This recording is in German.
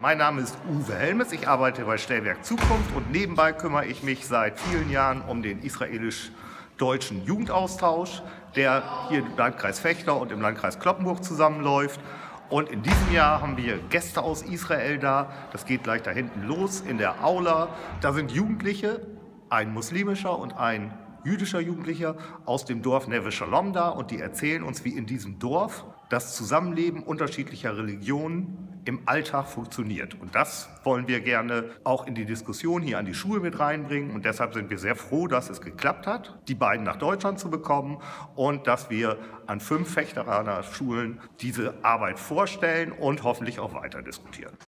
Mein Name ist Uwe Helmes, ich arbeite bei Stellwerk Zukunft und nebenbei kümmere ich mich seit vielen Jahren um den israelisch-deutschen Jugendaustausch, der hier im Landkreis Vechta und im Landkreis Cloppenburg zusammenläuft. Und in diesem Jahr haben wir Gäste aus Israel da. Das geht gleich da hinten los in der Aula. Da sind Jugendliche, ein muslimischer und ein jüdischer Jugendlicher aus dem Dorf Neve Shalom da, und die erzählen uns, wie in diesem Dorf das Zusammenleben unterschiedlicher Religionen im Alltag funktioniert. Und das wollen wir gerne auch in die Diskussion hier an die Schule mit reinbringen. Und deshalb sind wir sehr froh, dass es geklappt hat, die beiden nach Deutschland zu bekommen und dass wir an 5 Vechteraner Schulen diese Arbeit vorstellen und hoffentlich auch weiter diskutieren.